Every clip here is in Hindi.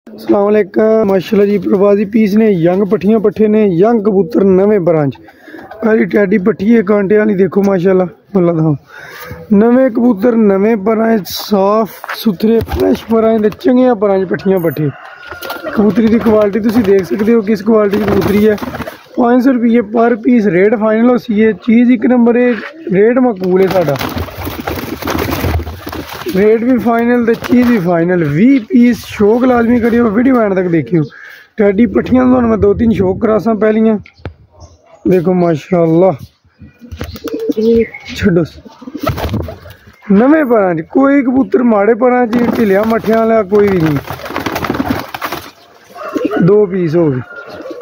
अस्सलाम वालेकुम माशाल्लाह जी। प्रवासी पीस ने यंग पट्ठियां पट्ठे ने यंग कबूतर नवे ब्रांच पहली टैडी पट्ठी है कांटे वाली देखो माशाल्लाह बोला था नवे कबूतर नवे पराए साफ सुथरे फ्रैश पराए चंगिया पराए पट्ठियां पट्ठे कबूतरी की क्वालिटी तुम देख सकते हो किस क्वालिटी की कबूतरी है। 500 रुपये पर पीस रेट फाइनल हो सी है चीज़ एक नंबर है रेट मकबूल है साडा रेट भी फाइनल तो चीज़ भी फाइनल 20 पीस शौक लाजमी करियो वीडियो एंड तक देखियो। टैडी पट्ठियां तो मैं 2-3 शौक करासा पहलियां देखो माशाल्लाह छो नवे परां कोई कबूतर माड़े परां ढिलिया मट्ठिया वाला कोई भी नहीं 2 पीस हो गए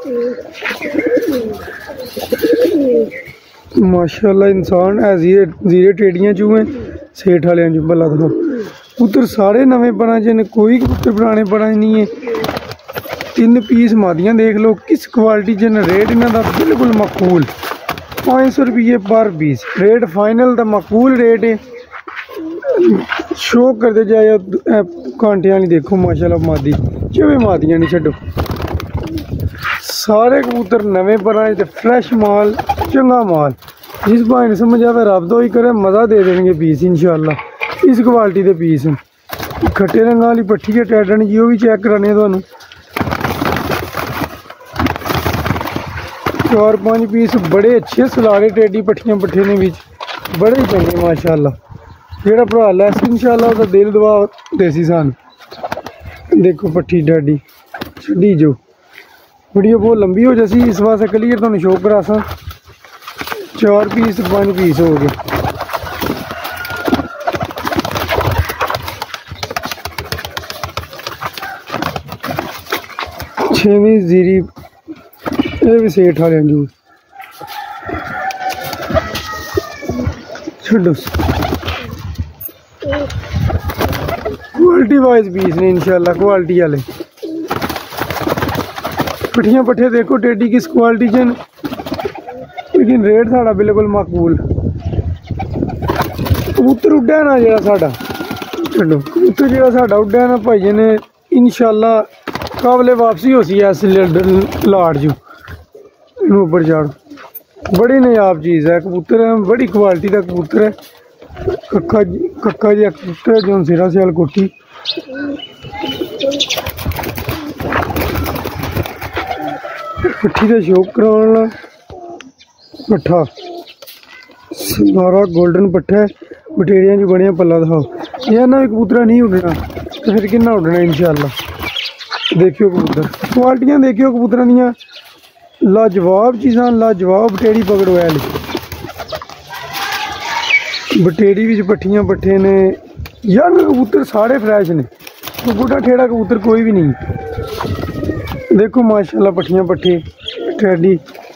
माशाल्लाह। इंसान है जीरे टेडियां चूहे सेठ वाले चू भला दो कबूतर सारे नवे परां च कोई कबूतर पुराने परां नहीं है। 3 पीस मादियां देख लो किस क्वालिटी च रेट इन्हों का बिल्कुल मकबूल 500 रुपये पर पीस रेट फाइनल का मकबूल रेट है। शो करते जाए कांटे वाली देखो माशाल्लाह मादी चवे मादियां नहीं छो सारे कबूतर नवे परां फ्रैश माल चंगा माल जिस भाई ने समझ आवे रब ही करे मज़ा दे देंगे पीस इंशाल्लाह। इस क्वालिटी के पीस खट्टे रंग वाली पट्ठी है टैडन जी भी चेक कराने थानू 4-5 पीस बड़े अच्छे सलारे टेडी पट्ठियां पट्ठे ने बिच बड़े चंगे माशाल्लाह। जेड़ा भरा लैस इंशाल्लाह उसका दिल दवा देसी सन देखो पट्ठी टैडी छी जो वीडियो बहुत लंबी हो जैसी इस वास्ते क्लियर तुहानू शो करासा 4 पीस 5 पीस हो गए। छेवीं जीरी ये भी सेठ वाले जूस छो क्वालिटी वाइज पीस ने इंशाल्लाह क्वालिटी वाले पट्ठियां पट्ठे देखो टेडी किस क्वालिटी च लेकिन रेट साड़ा बिल्कुल मकबूल। कबूतर उड्डा ना जो साड़ा छो कबूतर जो साड़ा उड्डा ना भाई ने इंशाल्लाह काबले वापसी हो सी इस लाट चू इन उपर चाड़ बड़ी नायाब चीज़ है कबूतर है बड़ी क्वालिटी का कबूतर है कक्का जहा कबूतर है जो सिरा सियाल कोठी पट्ठी का शौक कराने पट्ठा सारा गोल्डन पट्ठा है बटेरिया च बनिया पला दिखाओ यह ना भी कबूतरा नहीं उड़ना तो फिर किन्ना उड़ना इंशाल्लाह। देखियो कबूतर क्वालिटियां देखियो कबूतर दियां लाजवाब चीज़ां लाजवाब बटेरी पकड़ो वाली बटेरी भी पट्ठियां पट्ठे ने यंग कबूतर सारे फ्रैश ने बुढ़ा ठेड़ा कबूतर कोई भी नहीं देखो माशाल्लाह पट्ठियां पट्ठे टैडी